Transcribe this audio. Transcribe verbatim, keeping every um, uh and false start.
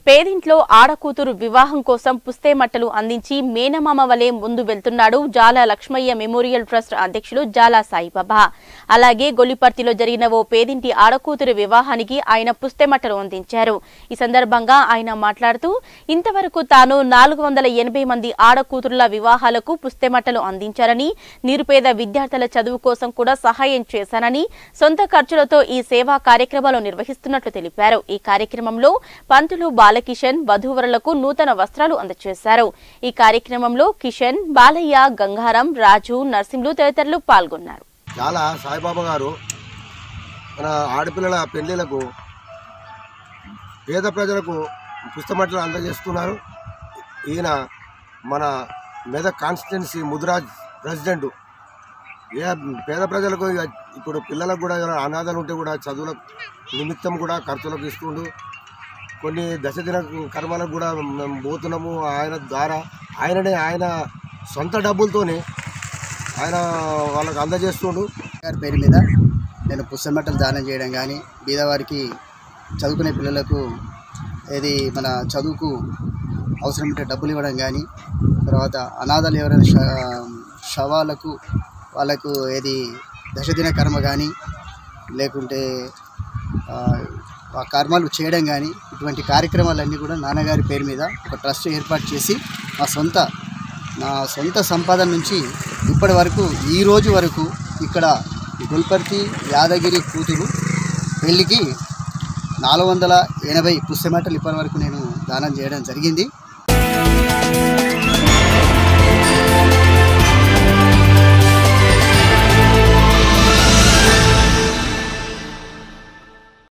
పేదింట్లో ఆడకూతురు వివాహం కోసం పుస్తేమట్టలు అందించి మేనమామ వలె ముందు వెళ్తున్నాడు జాల లక్ష్మయ్య మెమోరియల్ ట్రస్ట్ అధ్యక్షులు జాల సాయిబాబా. అలాగే గొల్లిపర్తిలో జరిగిన ఓ పేదింటి ఆడకూతురు వివాహానికి ఆయన పుస్తేమట్టలు అందించారు. ఈ సందర్భంగా ఆయన మాట్లాడుతూ ఇంతవరకు తాను నాలుగు వందల ఎనభై మంది ఆడకూతురుల వివాహాలకు పుస్తేమట్టలు అందించారని, నిరుపేద విద్యార్థుల చదువు కోసం కూడా సహాయం చేశానని, సొంత ఖర్చులతో ఈ సేవా కార్యక్రమాలు నిర్వహిస్తున్నట్లు తెలిపారు. ఈ కార్యక్రమంలో పంతులు కిషన్ వధూవరులకు నూతన వస్త్రాలు అందజేశారు. ఈ కార్యక్రమంలో కిషన్, బాలయ్య, గంగారం, రాజు, నర్సింహులు తదితరులు పాల్గొన్నారు. చాలా సాయిబాబా గారు మన ఆడపిల్లల పెళ్లిలకు పేద ప్రజలకు పుస్తమట్టలు అందజేస్తున్నారు. ఈయన మన మెదక్ కాన్స్టిట్యున్సీ ముదిరాజ్ ప్రెసిడెంట్. ఏ పేద ప్రజలకు ఇప్పుడు పిల్లలకు కూడా అనాథలు ఉంటే కూడా చదువుల నిమిత్తం కూడా ఖర్చులకు ఇస్తుండు. కొన్ని దశదిన కర్మలకు కూడా మేము పోతున్నాము. ఆయన ద్వారా ఆయననే ఆయన సొంత డబ్బులతోనే ఆయన వాళ్ళకు అందజేస్తుండు. గారి పేరు మీద నేను పుస్తమట్టలు దానం చేయడం కానీ, బీదవారికి చదువుకునే పిల్లలకు ఏది మన చదువుకు అవసరమంటే డబ్బులు ఇవ్వడం కానీ, తర్వాత అనాథలు ఎవరైనా శవాలకు వాళ్ళకు ఏది దశదిన కర్మ కానీ, లేకుంటే ఆ కర్మలు చేయడం కానీ, ఇటువంటి కార్యక్రమాలన్నీ కూడా నాన్నగారి పేరు మీద ఒక ట్రస్ట్ ఏర్పాటు చేసి మా సొంత నా సొంత సంపాదన నుంచి ఇప్పటి వరకు ఈ రోజు వరకు ఇక్కడ గొల్లిపర్తి యాదగిరి కూతురు పెళ్ళికి నాలుగు వందల ఎనభై పుస్తమట్టలు ఇప్పటి వరకు నేను దానం చేయడం జరిగింది.